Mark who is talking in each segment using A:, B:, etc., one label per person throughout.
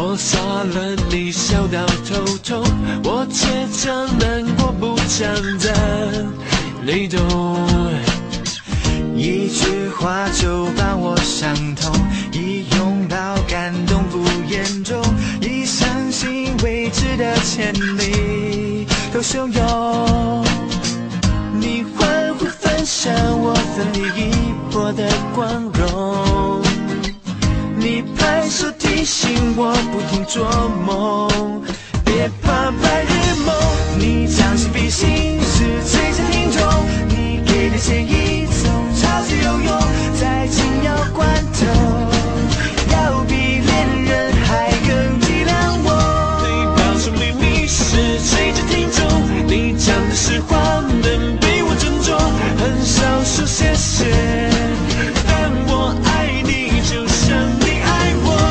A: 我杀了你笑到头痛，我却将难过不讲的你懂。
B: 一句话就把我伤痛，一拥抱感动不言中，一相信未知的千里都汹涌。你欢呼分享我奋力一搏的光荣，你拍手提醒我不停做梦，别怕白日梦。你将心比心是最真听众，你给的建议总超级有用，在紧要关头要比恋人还更体谅我。
A: 你告诉秘密是最真听众，你讲的实话能被我尊重，很少说谢谢，但我爱你就像你爱我。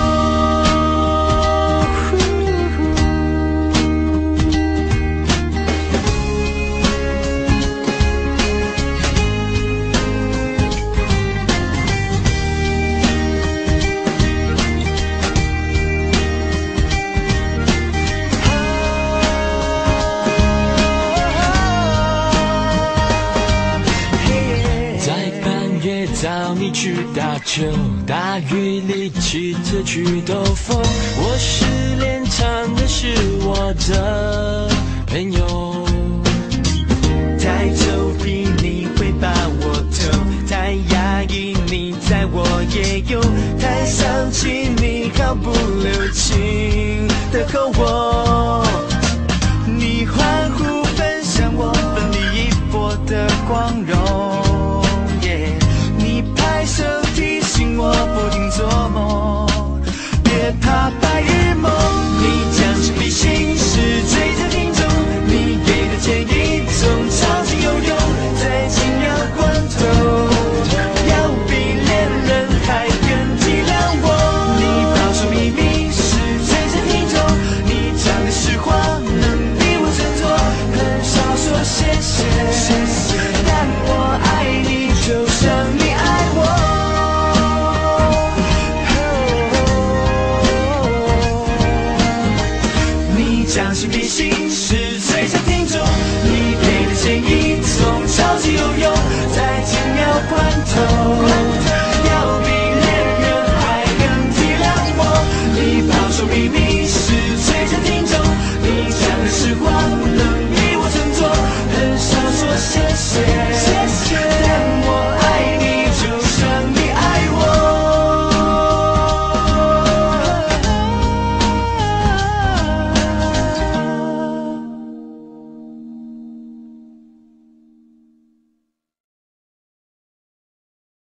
A: 找你去打球，大雨里骑着去兜风，我失恋唱的是我的朋友。
B: 太皱皮你会把我偷，太压抑你在我也有，太丧气你毫不留情的吼我。你欢呼分享我奋力一搏的光荣，你拍手提醒我不停做梦，别怕白日梦。你将心比心是最真听众，你给的建议总超级有用，在紧要关头要比恋人还更体谅我。你保守秘密是最真听众，你讲的实话能比我振作，很少说谢谢。